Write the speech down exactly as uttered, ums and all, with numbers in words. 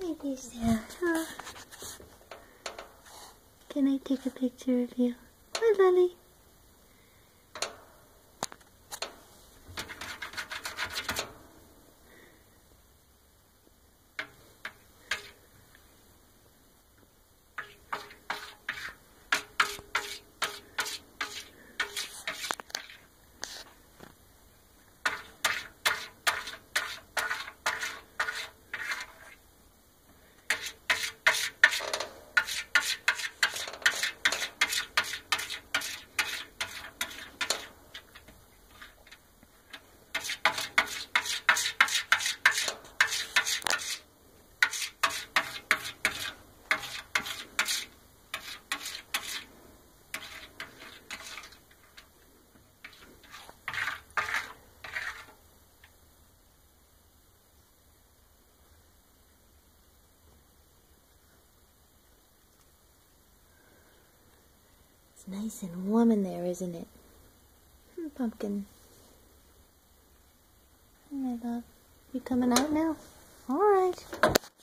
Baby Sam, huh? Can I take a picture of you? Hi, Lily. It's nice and warm in there, isn't it? Hmm, Pumpkin. Hi, my love. You coming out now? All right.